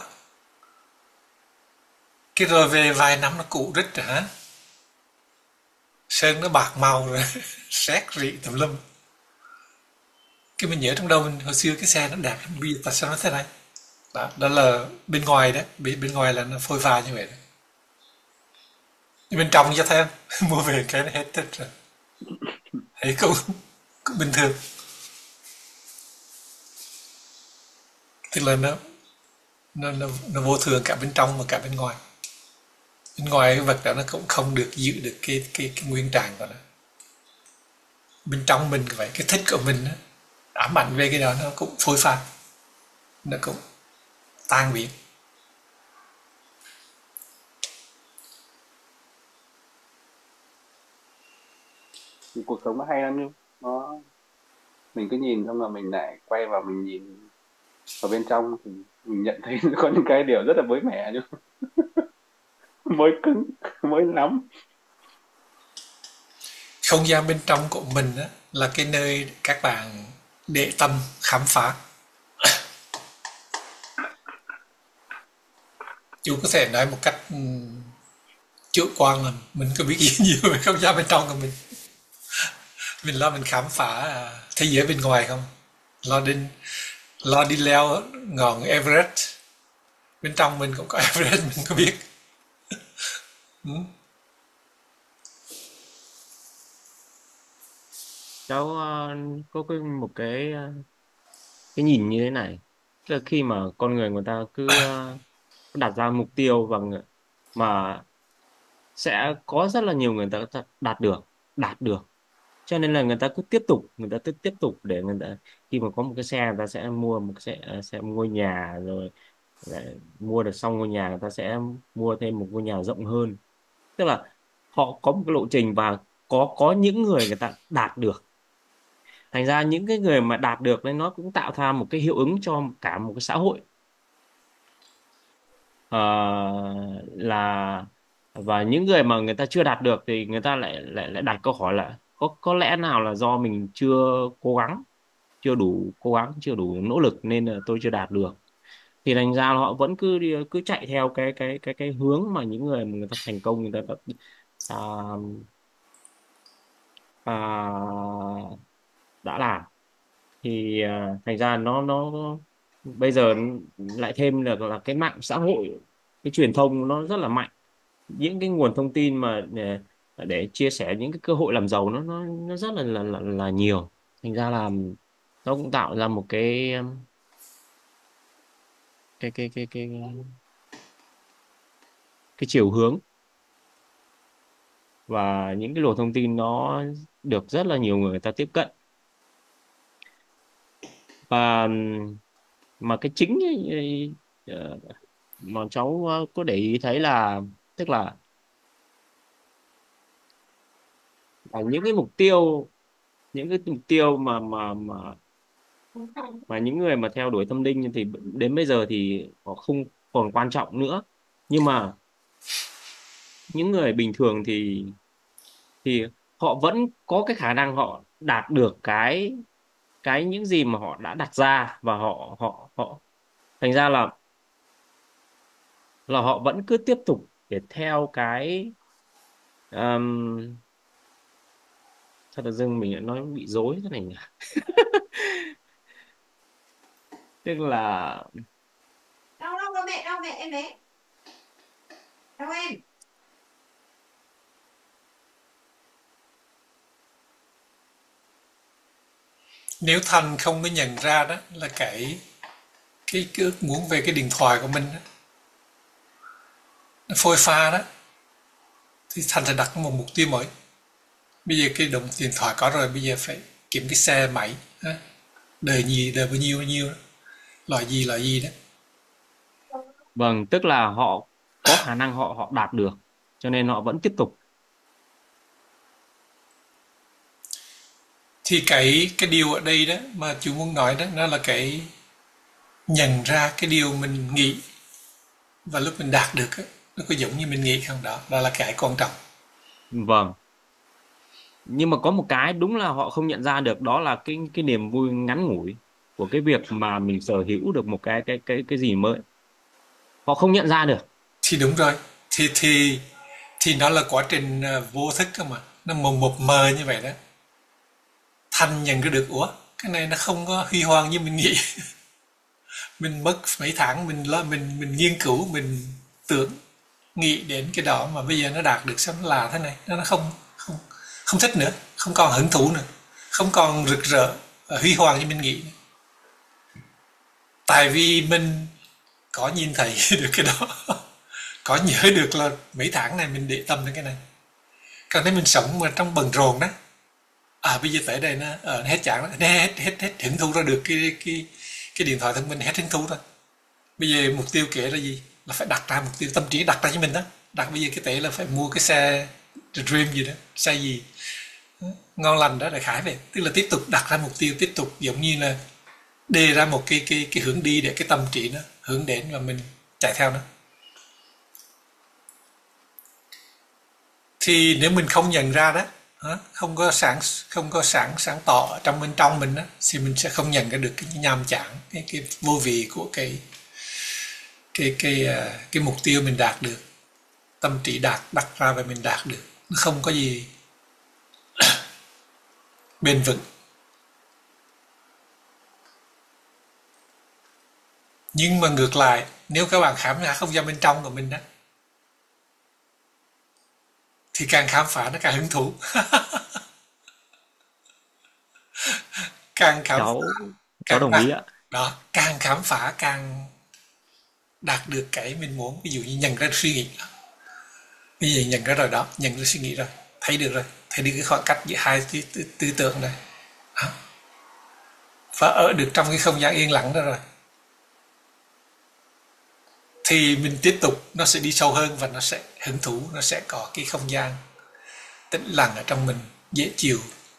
Cái rồi về vài năm nó cũ rích rồi hả? Sơn nó bạc màu rồi, rét rị tùm lum. Cái mình nhớ trong đầu mình hồi xưa cái xe nó đẹp lắm, bây giờ tại sao nó thế này? Đó, đó là bên ngoài đó, bên, bên ngoài là nó phôi pha như vậy đó. Nhưng bên trong cho thấy không? Mua về cái nó hết thích rồi. Thấy cũng, cũng bình thường. Tức là nó, nó, nó, nó vô thường cả bên trong và cả bên ngoài. Bên ngoài cái vật đó nó cũng không được giữ được cái, cái, cái nguyên trạng của nó. Bên trong mình vậy, cái thích của mình đó, ám ảnh về cái đó nó cũng phôi pha. Nó cũng tan biến. sống nó hay lắm, nhưng nó mình cứ nhìn xong là mình lại quay vào mình nhìn vào bên trong thì mình nhận thấy có những cái điều rất là mới mẻ, nhưng mới cứng, mới lắm. Không gian bên trong của mình á, là cái nơi các bạn để tâm khám phá. Chú có thể nói một cách um, chủ quan là mình có biết gì nhiều về không gian bên trong của mình. Mình lo mình khám phá à, thế giới bên ngoài không? Lo đi, lo đi leo ngọn Everest. Bên trong mình cũng có Everest mình có biết. Ừ. Cháu ờ, có cái một cái ờ, cái nhìn như thế này. Tức là khi mà con người người ta cứ ờ, đặt ra mục tiêu và người, mà sẽ có rất là nhiều người ta ta đạt được đạt được cho nên là người ta cứ tiếp tục người ta cứ tiếp tục để người ta khi mà có một cái xe người ta sẽ mua một cái xe, xe một ngôi nhà rồi lại mua được xong ngôi nhà người ta sẽ mua thêm một ngôi nhà rộng hơn. Tức là họ có một cái lộ trình và có có những người người ta đạt được, thành ra những cái người mà đạt được nên nó cũng tạo ra một cái hiệu ứng cho cả một cái xã hội. Ờ, là và những người mà người ta chưa đạt được thì người ta lại lại lại đặt câu hỏi là có có lẽ nào là do mình chưa cố gắng, chưa đủ cố gắng, chưa đủ nỗ lực nên là tôi chưa đạt được. Thì thành ra là họ vẫn cứ đi, cứ chạy theo cái cái cái cái hướng mà những người mà người ta thành công người ta đã, à, à, đã làm. Thì à, thành ra nó nó bây giờ lại thêm là là cái mạng xã hội, cái truyền thông nó rất là mạnh, những cái nguồn thông tin mà để, để chia sẻ những cái cơ hội làm giàu nó nó nó rất là là là, là nhiều. Thành ra là nó cũng tạo ra một cái cái cái cái cái cái chiều hướng, và những cái luồng thông tin nó được rất là nhiều người, người ta tiếp cận. Và mà cái chính ấy, ờ, mà cháu ờ, có để ý thấy là tức là, là những cái mục tiêu những cái mục tiêu mà mà mà mà những người mà theo đuổi tâm linh thì đến bây giờ thì họ không còn quan trọng nữa. Nhưng mà những người bình thường thì thì họ vẫn có cái khả năng họ đạt được cái cái những gì mà họ đã đặt ra, và họ họ họ thành ra là là họ vẫn cứ tiếp tục để theo cái um, sao tự dưng mình lại nói bị rối thế này nhỉ. Tức là đâu đâu đâu mẹ đâu mẹ em bé đâu em. Nếu Thành không có nhận ra đó là cái cái, cái ước muốn về cái điện thoại của mình đó, nó phôi pha đó, thì Thành sẽ đặt một mục tiêu mới. Bây giờ cái đồng điện thoại có rồi, bây giờ phải kiếm cái xe máy đó. Đời gì đời bao nhiêu bao nhiêu đó. Loại gì loại gì đó. vâng, tức là họ có khả năng họ họ đạt được cho nên họ vẫn tiếp tục. Thì cái cái điều ở đây đó mà chú muốn nói đó, nó là cái nhận ra cái điều mình nghĩ và lúc mình đạt được á, nó có giống như mình nghĩ không, đó đó là cái quan trọng. Vâng, nhưng mà có một cái đúng là họ không nhận ra được, đó là cái cái niềm vui ngắn ngủi của cái việc mà mình sở hữu được một cái cái cái cái gì mới, họ không nhận ra được. Thì đúng rồi, thì thì thì nó là quá trình à, vô thức cơ mà, nó một một mờ như vậy đó. Thành nhận ra được, ủa cái này nó không có huy hoàng như mình nghĩ. Mình mất mấy tháng mình lo mình mình nghiên cứu, mình tưởng nghĩ đến cái đó mà bây giờ nó đạt được sao nó là thế này, nó không không không thích nữa, không còn hứng thú nữa, không còn rực rỡ và huy hoàng như mình nghĩ nữa. Tại vì mình có nhìn thấy được cái đó, có nhớ được là mấy tháng này mình để tâm đến cái này. Còn nếu mình sống mà trong bận rộn đó, à bây giờ tới đây nó, ờ, nó hết chán đó, nó hết hết hết hứng thú ra được cái cái cái điện thoại thông minh, hết hứng thú rồi. Bây giờ mục tiêu kể là gì? Là phải đặt ra mục tiêu, tâm trí đặt ra cho mình đó. Đặt bây giờ cái tệ là phải mua cái xe Dream gì đó, xe gì, ngon lành đó, đại khái vậy. Tức là tiếp tục đặt ra mục tiêu, tiếp tục giống như là đề ra một cái cái cái hướng đi để cái tâm trí nó hướng đến và mình chạy theo nó. Thì nếu mình không nhận ra đó, không có sáng không có sáng sáng tỏ ở trong bên trong mình đó, thì mình sẽ không nhận ra được cái nhàm chán, cái cái vô vị của cái cái cái cái, cái mục tiêu mình đạt được, tâm trí đạt đặt ra và mình đạt được, nó không có gì bền vững. Nhưng mà ngược lại, nếu các bạn khám phá không gian bên trong của mình đó, thì càng khám phá nó càng hứng thú. Càng khám cháu phá, cháu càng đồng đạt, ý ạ. đó, càng khám phá càng đạt được cái mình muốn. Ví dụ như nhận ra suy nghĩ đó. Ví dụ nhận ra rồi đó, nhận ra suy nghĩ rồi, thấy được rồi, thấy được cái khoảng cách giữa hai tư, tư, tư tưởng này. Đó. Và ở được trong cái không gian yên lặng đó rồi. Thì mình tiếp tục, nó sẽ đi sâu hơn và nó sẽ hứng thú, nó sẽ có cái không gian tĩnh lặng ở trong mình, dễ chịu.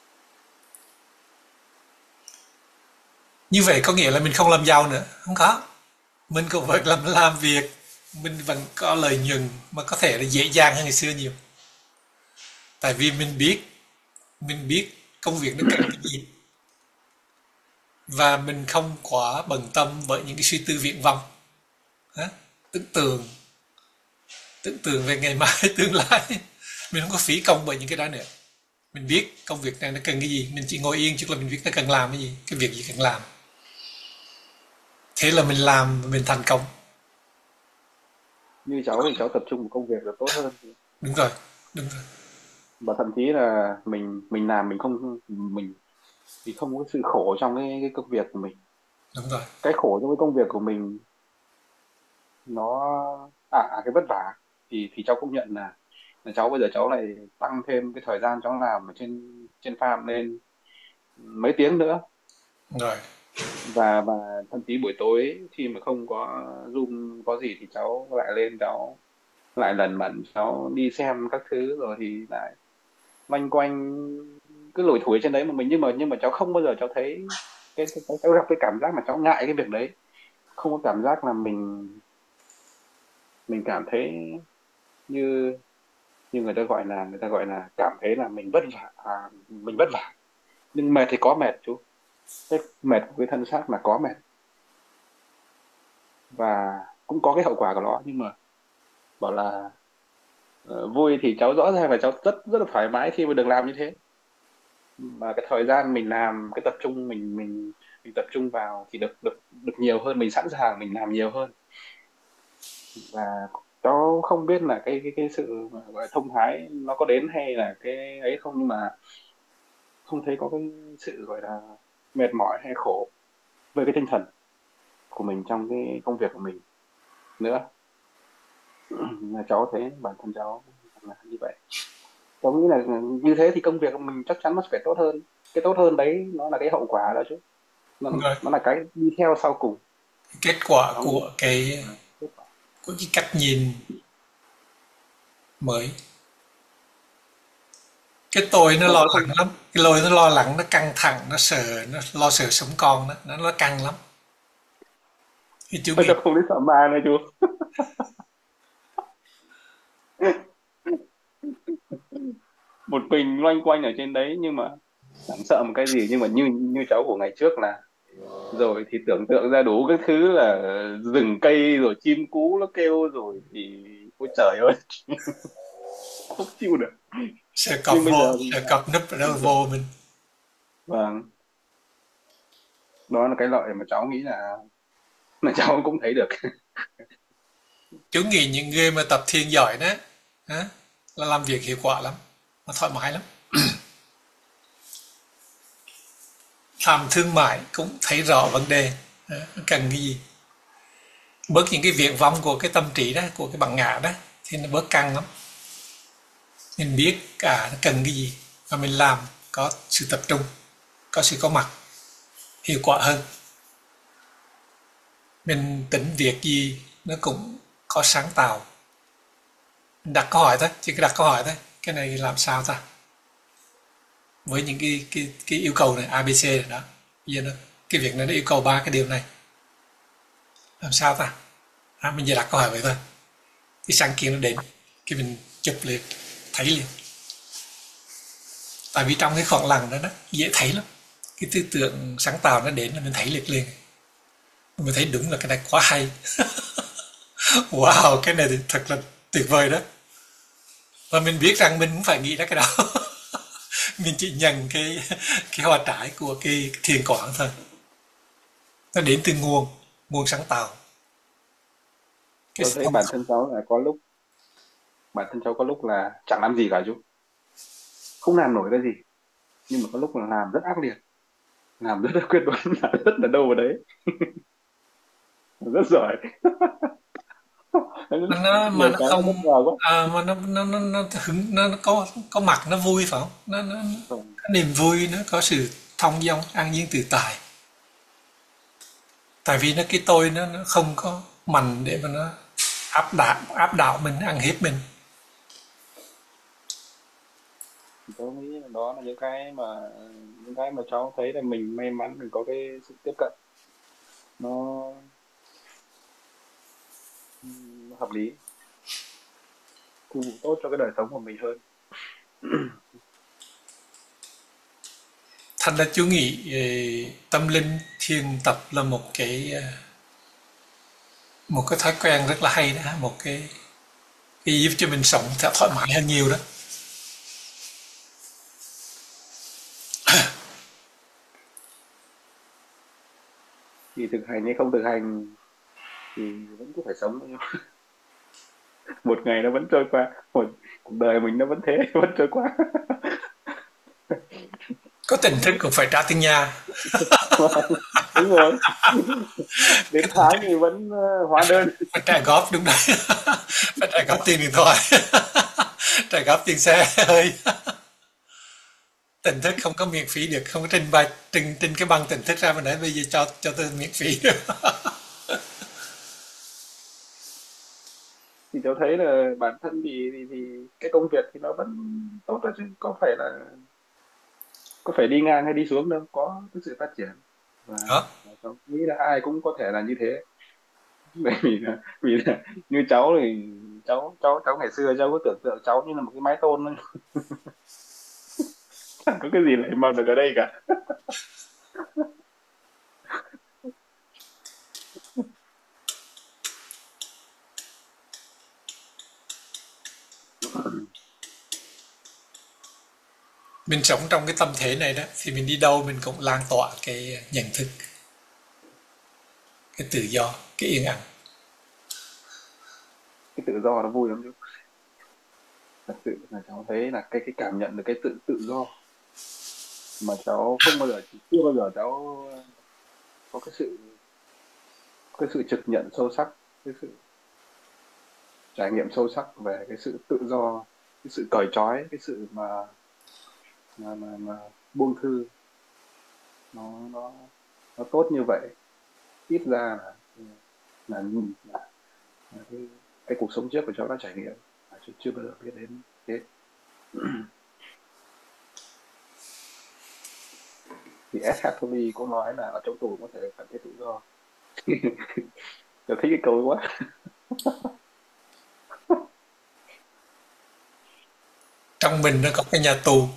Như vậy có nghĩa là mình không làm giàu nữa, không có. Mình cũng vẫn làm làm việc, mình vẫn có lợi nhuận mà có thể là dễ dàng hơn ngày xưa nhiều. Tại vì mình biết, mình biết công việc nó cần cái gì. Và mình không quá bận tâm với những cái suy tư viển vông. Hả? Tưởng tượng, tưởng tượng về ngày mai, tương lai. Mình không có phí công bởi những cái đó nữa. Mình biết công việc này nó cần cái gì, mình chỉ ngồi yên chứ là mình biết nó cần làm cái gì, cái việc gì cần làm. Thế là mình làm, mình thành công. Như cháu thì cháu tập trung vào công việc là tốt hơn. Đúng rồi, đúng rồi. Và thậm chí là mình mình làm mình không mình thì không có sự khổ trong cái, cái công việc của mình. Đúng rồi. Cái khổ trong cái công việc của mình nó à, à cái vất vả thì thì cháu cũng nhận là là cháu bây giờ cháu lại tăng thêm cái thời gian cháu làm ở trên trên farm lên mấy tiếng nữa, Rồi. và và thậm chí buổi tối khi mà không có Zoom có gì thì cháu lại lên cháu lại lần mần cháu đi xem các thứ, rồi thì lại loanh quanh cứ lủi thủi trên đấy mà mình, nhưng mà nhưng mà cháu không bao giờ cháu thấy cái, cái, cái cháu gặp cái cảm giác mà cháu ngại cái việc đấy, không có cảm giác là mình mình cảm thấy như như người ta gọi là người ta gọi là cảm thấy là mình vất vả, à, mình vất vả. Nhưng mệt thì có mệt chú, cái mệt của cái thân xác là có mệt và cũng có cái hậu quả của nó, nhưng mà bảo là uh, vui thì cháu rõ ràng là cháu rất rất là thoải mái khi mà được làm như thế, mà cái thời gian mình làm, cái tập trung mình mình mình tập trung vào thì được được được nhiều hơn, mình sẵn sàng mình làm nhiều hơn. Và cháu không biết là cái cái cái sự gọi là thông thái nó có đến hay là cái ấy không, nhưng mà không thấy có cái sự gọi là mệt mỏi hay khổ về cái tinh thần của mình trong cái công việc của mình nữa. Là cháu thấy bản thân cháu là như vậy. Cháu nghĩ là như thế thì công việc của mình chắc chắn nó phải tốt hơn. Cái tốt hơn đấy nó là cái hậu quả đó chứ, nó Rồi. nó là cái đi theo sau cùng. Kết quả Cháu nghĩ của cái kết quả. của cái cách nhìn mới. Cái tôi nó Nó lo cũng không, lắng lắm, cái lôi nó lo lắng, nó căng thẳng, nó sợ, nó lo sợ sống còn đó, nó nó căng lắm. Thì chú nghĩ cháu không đến sợ ma nữa chú. Một mình loanh quanh ở trên đấy nhưng mà chẳng sợ một cái gì, nhưng mà như như cháu của ngày trước là rồi thì tưởng tượng ra đủ các thứ là rừng cây rồi chim cú nó kêu rồi thì ôi trời ơi. Không chịu được. sợ cọp Nhưng bây vô, giờ thì sợ cọp núp ở đâu vô mình. vâng, đó là cái lợi mà cháu nghĩ là là cháu cũng thấy được. Chú nghĩ những người mà tập thiền giỏi đó, hả, là làm việc hiệu quả lắm, nó thoải mái lắm. Làm thương mại cũng thấy rõ vấn đề, hả, nó cần cái gì. Bớt những cái viển vông của cái tâm trí đó, của cái bản ngã đó, thì nó bớt căng lắm. Mình biết cả nó cần cái gì và mình làm có sự tập trung, có sự có mặt, hiệu quả hơn. Mình tính việc gì nó cũng có sáng tạo. Mình đặt câu hỏi thôi, chỉ cần đặt câu hỏi thôi, cái này làm sao ta? với những cái cái cái yêu cầu này a bê xê này đó. Bây giờ nó cái việc này nó yêu cầu ba cái điều này. Làm sao ta? À, mình giờ đặt câu hỏi vậy thôi. Cái sáng kiến nó đến, cái mình chụp liền, thấy liền. Tại vì trong cái khoảng lặng đó, đó dễ thấy lắm. Cái tư tưởng sáng tạo nó đến là mình thấy liệt liền. Mình thấy đúng là cái này quá hay. Wow, cái này thì thật là tuyệt vời đó. Và mình biết rằng mình cũng phải nghĩ ra cái đó. Mình chỉ nhận cái cái hoa trái của cái thiền quảng thôi. Nó đến từ nguồn, nguồn sáng tạo. Cái Cháu thấy bản thân cháu là có lúc bản thân cháu có lúc là chẳng làm gì cả chú, không làm nổi cái gì, nhưng mà có lúc là làm rất ác liệt, làm rất là quyết đoán, làm rất là đâu vào đấy. Rất giỏi. nó, nó mà Nhiều nó cái nó bất không ngờ quá. à, mà nó nó nó nó hứng nó, nó có có mặt nó vui phải không? Nó nó Không, có niềm vui, nó có sự thông dong, an nhiên tự tại. Tại vì nó cái tôi nó, nó không có mạnh để mà nó áp đảo áp đảo mình, ăn hiếp mình. cháu nghĩ là đó là những cái mà những cái mà cháu thấy là mình may mắn mình có cái sự tiếp cận nó, nó hợp lý, phục vụ tốt cho cái đời sống của mình hơn. Thành ra chú nghĩ ờ, tâm linh thiền tập là một cái ờ, một cái thói quen rất là hay đó, một cái cái giúp cho mình sống thoải thoải mái hơn nhiều đó. Thì thực hành hay không thực hành thì vẫn cứ phải sống thôi. Một ngày nó vẫn trôi qua, một cuộc đời mình nó vẫn thế, vẫn trôi qua. Có tỉnh thức cũng phải trả tiền nhà. Đúng rồi. Đến Cái tỉnh tháng thức thì vẫn ờ, hóa đơn. phải trả góp, đúng đấy. Phải trả góp tiền điện thoại. Trả góp tiền xe hơi. Tỉnh thức không có miễn phí được, không có trình bày trình trình cái bằng tỉnh thức ra mà nói bây giờ cho cho tôi miễn phí. Thì cháu thấy là bản thân thì, thì thì cái công việc thì nó vẫn tốt đó chứ, có phải là có phải đi ngang hay đi xuống đâu, có cái sự phát triển. và, Đó. và cháu nghĩ là ai cũng có thể là như thế. Bởi vì là vì là như cháu thì cháu cháu cháu ngày xưa cháu có tưởng tượng cháu như là một cái mái tôn thôi. Chẳng có cái gì lại mong được ở đây cả. Mình sống trong cái tâm thế này đó thì mình đi đâu mình cũng lan tỏa cái nhận thức, cái tự do, cái yên ắng. Cái tự do nó vui lắm chứ, thật sự là cháu thấy là cái cái cảm nhận được cái tự tự do mà cháu không bao giờ, chưa bao giờ cháu có cái sự cái sự trực nhận sâu sắc, cái sự trải nghiệm sâu sắc về cái sự tự do, cái sự cởi trói, cái sự mà mà mà, mà buông thư, nó nó nó tốt như vậy. Ít ra là là, là, là cái, cái cuộc sống trước của cháu đã trải nghiệm, à, chưa, chưa bao giờ biết đến thế. Thì S. Hattori cũng nói là ở trong tù có thể cảm thấy tự do. Tôi thích cái câu ấy quá. Trong mình nó có cái nhà tù,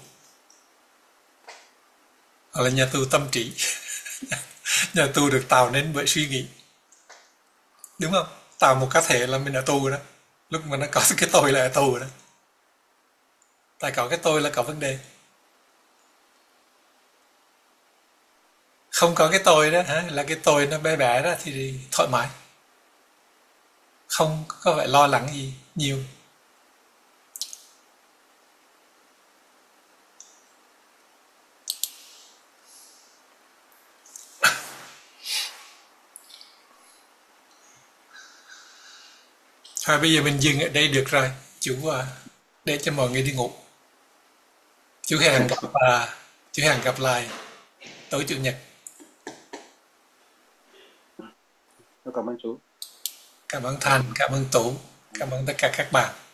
hoặc là nhà tù tâm trí. Nhà tù được tạo nên bởi suy nghĩ, đúng không? Tạo một cá thể là mình ở tù đó. Lúc mà nó có cái tôi là ở tù đó. Tại có cái tôi là có vấn đề. Không có cái tôi đó hả? Là cái tôi nó bé bé đó thì thoải mái. Không có phải lo lắng gì nhiều. Thôi bây giờ mình dừng ở đây được rồi. Chú à, để cho mọi người đi ngủ. Chú hẹn gặp à, chú hẹn gặp lại tối chủ nhật. Tôi cảm ơn chú. Cảm ơn Thành, cảm ơn Tú, cảm ơn tất cả các bạn.